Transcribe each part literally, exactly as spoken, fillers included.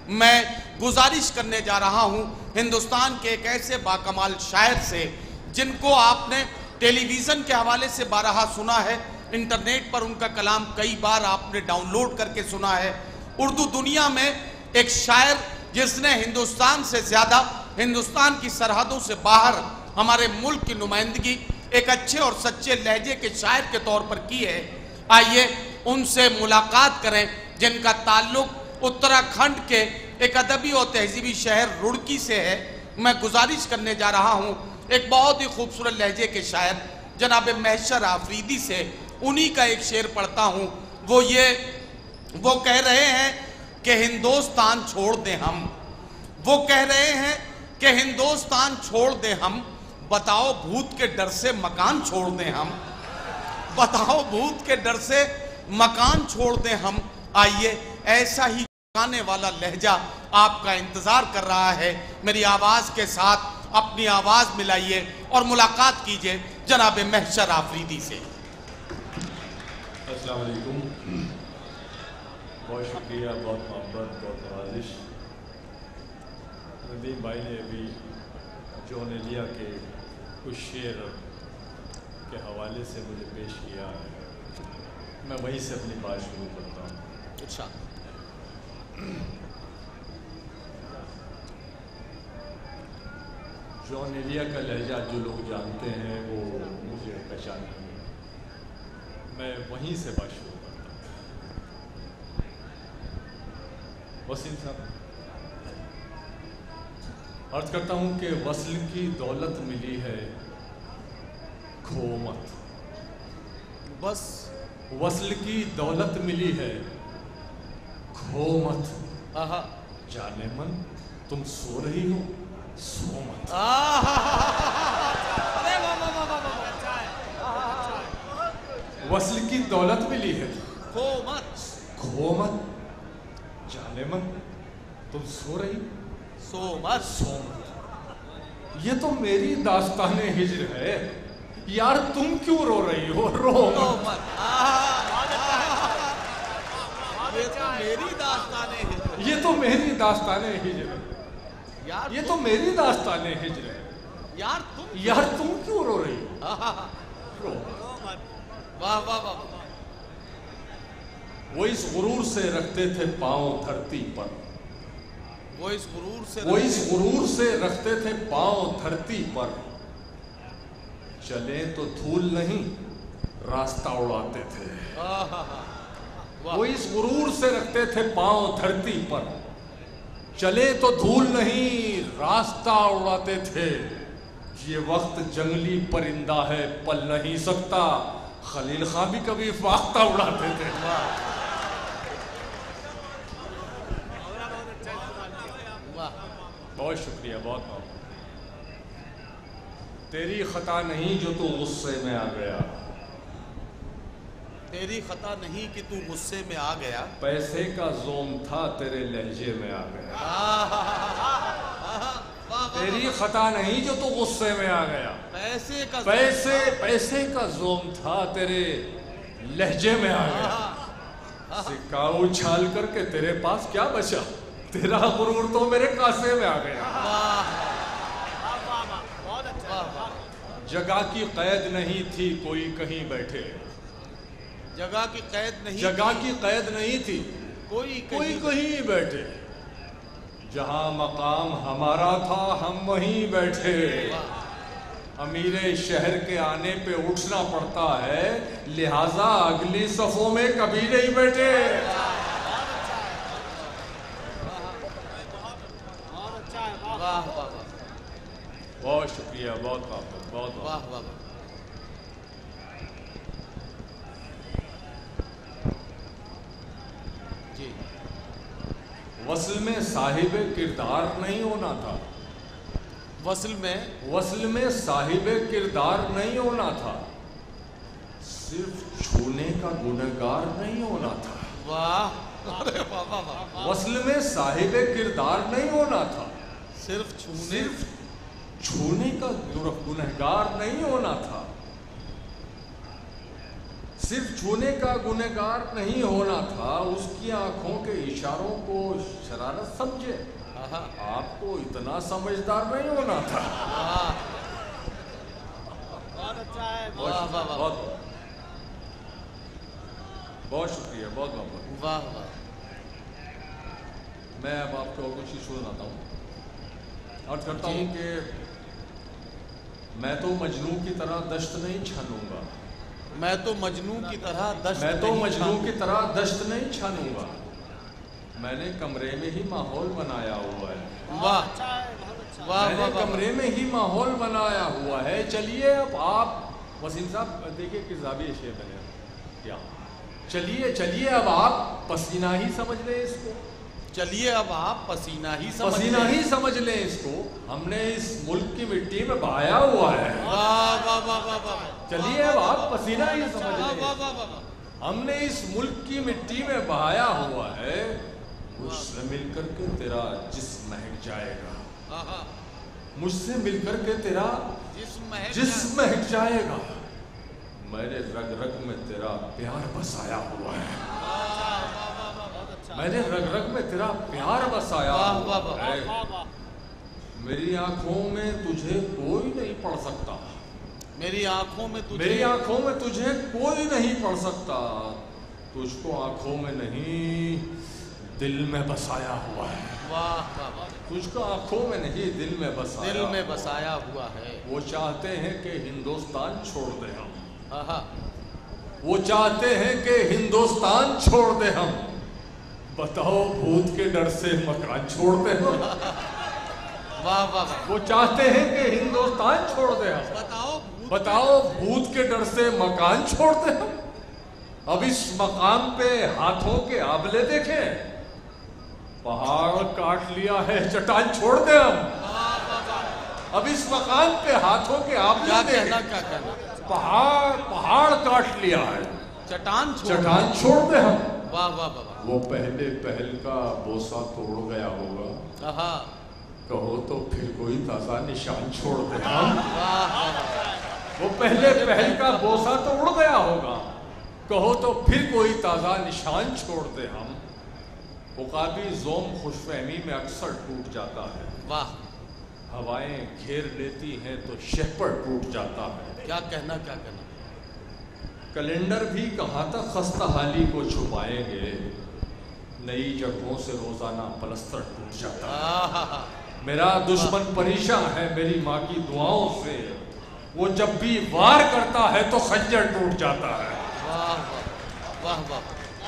میں گزارش کرنے جا رہا ہوں ہندوستان کے ایک ایسے باکمال شاعر سے جن کو آپ نے ٹیلی ویژن کے حوالے سے بارہا سنا ہے، انٹرنیٹ پر ان کا کلام کئی بار آپ نے ڈاؤن لوڈ کر کے سنا ہے۔ اردو دنیا میں ایک شاعر جس نے ہندوستان سے زیادہ ہندوستان کی سرحدوں سے باہر ہمارے ملک کی نمائندگی ایک اچھے اور سچے لہجے کے شاعر کے طور پر کی ہے، آئیے ان سے ملاقات کریں جن کا تعلق اتراکھنڈ کے ایک ادبی اور تہذیبی شہر روڑکی سے ہے۔ میں گزارش کرنے جا رہا ہوں ایک بہت ہی خوبصورت لہجے کے شاعر جناب محشر آفریدی سے، انہی کا ایک شعر پڑھتا ہوں۔ وہ یہ وہ کہہ رہے ہیں کہ ہندوستان چھوڑ دیں ہم، وہ کہہ رہے ہیں کہ ہندوستان چھوڑ دیں ہم، بتاؤ بھوت کے ڈر سے مکان چھوڑ دیں ہم، بتاؤ بھوت کے ڈر سے مکان چھوڑ دیں ہم۔ آئیے ایسا ہی گانے والا لہجہ آپ کا انتظار کر رہا ہے، میری آواز کے ساتھ اپنی آواز ملائیے اور ملاقات کیجئے جناب محشر آفریدی سے۔ السلام علیکم، بہت شکریہ، بہت محبت، بہت نوازش۔ ندیم بھائی نے ابھی جون ایلیا کے کچھ شعر کے حوالے سے مجھے پیش کیا ہے، میں وہیں سے اپنی بات شروع کرتا ہوں۔ اچھا، جون ایلیا کا لہجہ جو لوگ جانتے ہیں وہ مجھے پہچانتے ہیں، میں وہیں سے بات شروع کرتا ہوں۔ وسیم صاحب، عرض کرتا ہوں کہ وصل کی دولت ملی ہے کھو مت، بس وصل کی دولت ملی ہے کھو مت، آہا جانے من تم سو رہی ہو سو مت۔ وصل کی دولت ملی ہے کھو مت، کھو مت، جانے من تم سو رہی سو مت، سو مت۔ یہ تو میری داستان ہجر ہے یار، تم کیوں رو رہی ہو؟ رو مت۔ یہ تو میری داستان ہے، یہ تو میری داستان ہجر ہے، یہ تو میری داستان ہجر ہے یار تم یار تم کیوں رو رہی ہو؟ رو مت۔ واہ واہ واہ۔ وہ اس غرور سے رکھتے تھے پاؤں دھرتی پر، وہ اس غرور سے وہ اس غرور سے رکھتے تھے پاؤں دھرتی پر، چلیں تو دھول نہیں راستہ اڑاتے تھے۔ وہ اس غرور سے رکھتے تھے پاؤں دھرتی پر، چلے تو دھول نہیں راستہ اڑاتے تھے۔ یہ وقت جنگلی پرندہ ہے پل نہیں سکتا، خلیل خان بھی کبھی فاختہ اڑاتے تھے۔ بہت شکریہ، بہت بہت۔ تیری خطا نہیں جو تو غصے میں آ گیا، تیری خطا نہیں کہ تو غصے میں آ گیا، پیسے کا زوم تھا تیرے لہجے میں آ گیا۔ تیری خطا نہیں جو تو غصے میں آ گیا، پیسے کا پیسے پیسے کا زوم تھا تیرے لہجے میں آ گیا۔ سکہ اچھال کر کے تیرے پاس کیا بچا، تیرا غرور تو میرے کاسے میں آ گیا۔ جگہ کی قید نہیں تھی کوئی کہیں بیٹھے، جگہ کی قید نہیں جگہ کی قید نہیں تھی کوئی کوئی کہیں بیٹھے، جہاں مقام ہمارا تھا ہم وہیں بیٹھے۔ امیر شہر کے آنے پہ اٹھنا پڑتا ہے، لہٰذا اگلی صفوں میں کبھی نہیں بیٹھے۔ بہت شکریہ، بہت محبت، بہت واہ واہ۔ جی، وصل میں صاحب کردار نہیں ہونا تھا، وصل میں وصل میں صاحب کردار نہیں ہونا تھا، صرف چھونے کا گنہگار نہیں ہونا تھا۔ واہ، وصل میں صاحب کردار نہیں ہونا تھا، صرف چھونے صرف چھونے کا گنہگار نہیں ہونا تھا، صرف چھونے کا گنہگار نہیں ہونا تھا، اس کی آنکھوں کے اشاروں کو شرارت سمجھے، آپ کو اتنا سمجھدار نہیں ہونا تھا۔ بہت بہت شکریہ، بہت بہت واہ واہ۔ میں اب آپ کو اور کچھ چیز سناتا ہوں، عرض کرتا ہوں کہ میں تو مجنوں کی طرح دشت نہیں چھانوں گا، میں تو مجنوں کی طرح دشت میں تو نہیں مجنوں چھانوں کی طرح دشت نہیں چھانوں گا، میں نے کمرے میں ہی ماحول بنایا ہوا ہے، واہ واہ میں نے واہ کمرے میں ہی ماحول بنایا ہوا ہے۔ چلیے اب آپ وسیم صاحب دیکھیے کس زاویے سے میں نے کیا، چلیے چلیے اب آپ پسینہ ہی سمجھ لیں اس کو، چلیے اب آپ پسینہ ہی سمجھ پسینہ لیں۔ ہی سمجھ لیں اس کو، ہم نے اس ملک کی مٹی میں بہایا ہوا ہے۔ واہ واہ واہ واہ واہ۔ چلیے اب آپ پسینہ ہی سمجھ واہ لیں، واہ واہ واہ۔ ہم نے اس ملک کی مٹی میں بہایا ہوا ہے، مجھ سے مل کر کے تیرا جسم مہک جائے گا، مجھ سے مل کر کے تیرا جسم مہک جائے گا، میں نے رگ رگ میں تیرا پیار بسایا ہوا ہے، میں نے رگ رگ میں تیرا پیار بسایا ہوا ہے، میری آنکھوں میں تجھے کوئی نہیں پڑھ سکتا، میری آنکھوں میں تجھے میری آنکھوں میں تجھے کوئی نہیں پڑھ سکتا، تجھ کو آنکھوں میں نہیں دل میں بسایا ہوا ہے، واہ واہ واہ، تجھ کو آنکھوں میں نہیں دل میں بسایا، دل میں بسایا ہوا ہے۔ وہ چاہتے ہیں کہ ہندوستان چھوڑ دیں ہم، آہا، وہ چاہتے ہیں کہ ہندوستان چھوڑ دیں ہم، بتاؤ بھوت کے ڈر سے مکان چھوڑ دیں ہم، واہ واہ واہ، وہ چاہتے ہیں کہ ہندوستان چھوڑ دیں ہم، بتاؤ بتاؤ بھوت کے ڈر سے مکان چھوڑ دیں ہم، اب اس مقام پہ ہاتھوں کے آبلے دیکھیں، پہاڑ کاٹ لیا ہے چٹان چھوڑ دیں ہم، اب اس مقام پہ ہاتھوں کے آبلے کیا دیکھیں، کہنا کیا کہنا، پہاڑ پہاڑ کاٹ لیا ہے چٹان چھوڑ، چٹان چھوڑ دیں ہم، واہ واہ واہ، وہ پہلے پہل کا بوسہ توڑ گیا ہوگا، آہا، کہو تو پھر کوئی تازہ نشان چھوڑ دیں ہم، واہ واہ، وہ پہلے پہل کا بوسہ تو اڑ گیا ہوگا، کہو تو پھر کوئی تازہ نشان چھوڑ دیں ہم، عقابی زوم خوش فہمی میں اکثر ٹوٹ جاتا ہے، واہ، ہوائیں گھیر لیتی ہیں تو شہپر ٹوٹ جاتا ہے، کیا کہنا کیا کہنا، کیلنڈر بھی کہاں تک خستہ حالی کو چھپائیں گے، نئی جگہوں سے روزانہ پلستر ٹوٹ جاتا ہے، آہا، میرا دشمن پریشان ہے میری ماں کی دعاؤں سے، وہ جب بھی وار کرتا ہے تو خنجر ٹوٹ جاتا ہے، واہ واہ واہ،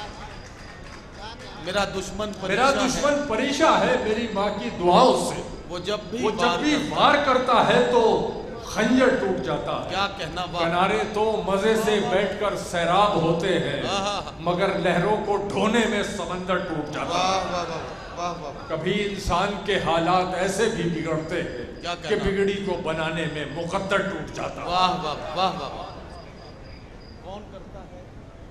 میرا دشمن میرا پریشان ہے، دشمن پریشان ہے میری ماں کی دعاؤں سے، وہ جب بھی وہ جب وار بھی کرتا- وار کرتا ہے تو خنجر ٹوٹ جاتا ہے، کیا کہنا، واہ کنارے تو مزے سے بیٹھ کر سیراب ہوتے ہیں، آہا، مگر لہروں کو ڈھونے میں سمندر ٹوٹ جاتا ہے، واہ واہ واہ واہ واہ، کبھی انسان کے حالات ایسے بھی بگڑتے ہیں کیا کہ کہنا؟ بگڑی کو بنانے میں مقدر ٹوٹ جاتا ہے، واہ واہ واہ واہ، کون کرتا ہے،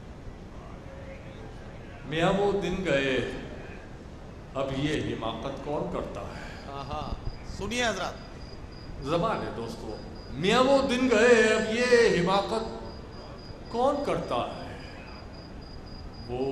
میاں وہ دن گئے اب یہ حماقت کون کرتا ہے، آہا، سنیے حضرات، زبان ہے دوستو، میاں وہ دن گئے اب یہ حماقت کون کرتا ہے، وہ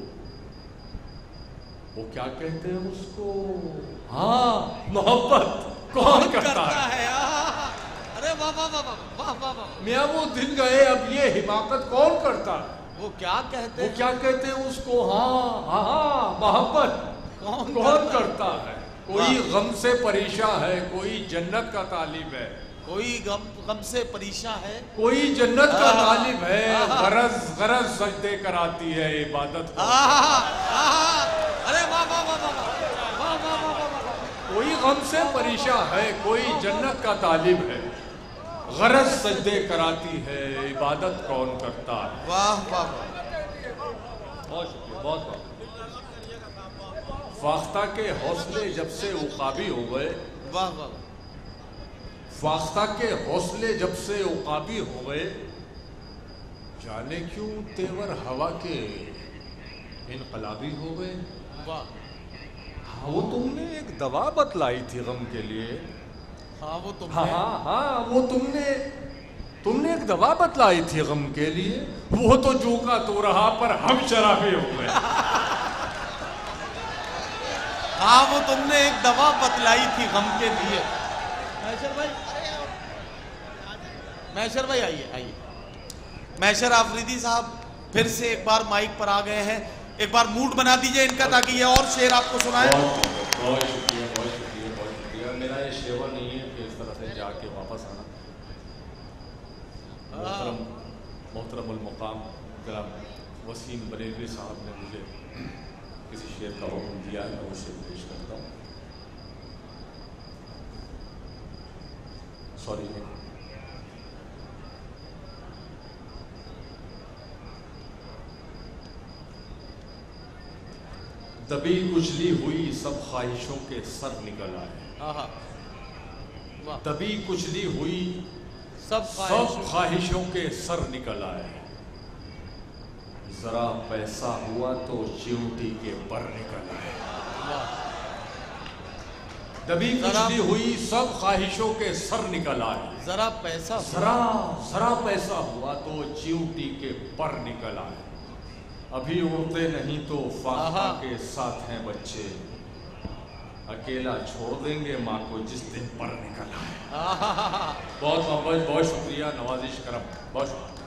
وہ کیا کہتے ہیں اس کو، ہاں محبت کون کرتا ہے، آہا، ارے واہ واہ واہ واہ واہ واہ، میاں وہ دن گئے اب یہ حماقت کون کرتا ہے، وہ کیا کہتے وہ ہیں، کیا کہتے ہیں اس کو، ہاں ہاں ہاں محبت کون کون کرتا ہے، کوئی غم سے پریشان ہے، کوئی جنت کا طالب ہے، کوئی غم غم سے پریشان ہے، کوئی جنت کا طالب ہے، غرض غرض سجدے کراتی ہے عبادت کو، آہا آہا، ارے واہ واہ واہ واہ واہ واہ واہ واہ، کوئی غم سے پریشان ہے، کوئی جنت کا طالب ہے، غرض سجدے کراتی ہے عبادت کون کرتا ہے، واہ واہ، بہت شکریہ، بہت بہت فاختہ کے حوصلے جب سے عقابی ہو گئے، واہ واہ، فاختہ کے حوصلے جب سے عقابی ہو گئے، جانے کیوں تیور ہوا کے انقلابی ہو گئے، واہ، ہاں وہ تم نے ایک دوا بتلائی تھی غم کے لیے، ہاں وہ تم ہاں نے، ہاں ہاں وہ تم نے تم نے ایک دوا بتلائی تھی غم کے لیے، وہ تو جو کا تو رہا پر ہم شرابے ہو گئے۔ ہاں وہ تم نے ایک دوا بتلائی تھی غم کے لیے۔ محشر بھائی، محشر بھائی آئیے آئیے۔ محشر آفریدی صاحب پھر سے ایک بار مائک پر آ گئے ہیں، ایک بار موڈ بنا دیجئے ان کا تاکہ یہ اور شعر آپ کو سنائیں۔ بہت بہت شکریہ بہت شکریہ بہت شکریہ۔ میرا یہ شیوا نہیں ہے کہ اس طرح سے جا کے واپس آنا۔ محترم محترم المقام جناب وسیم بریلوی صاحب نے مجھے کسی شعر کا حکم دیا ہے، میں وہ شعر پیش کرتا ہوں۔ سوری دبی کچلی ہوئی سب خواہشوں کے سر نکل آئے، دبی کچلی ہوئی سب سب خواہشوں کے سر نکل آئے، ذرا پیسہ ہوا تو چیونٹی کے پر نکل آئے، دبی کچلی ہوئی سب خواہشوں کے سر نکل آئے، ذرا پیسہ ذرا ذرا پیسہ ہوا تو چیونٹی کے پر نکل آئے، ابھی اڑتے نہیں تو فاقہ کے ساتھ ہیں بچے، اکیلا چھوڑ دیں گے ماں کو جس دن پر نکل آئے۔ بہت محبت، بہت شکریہ، نوازش کرم، بہت شکریہ۔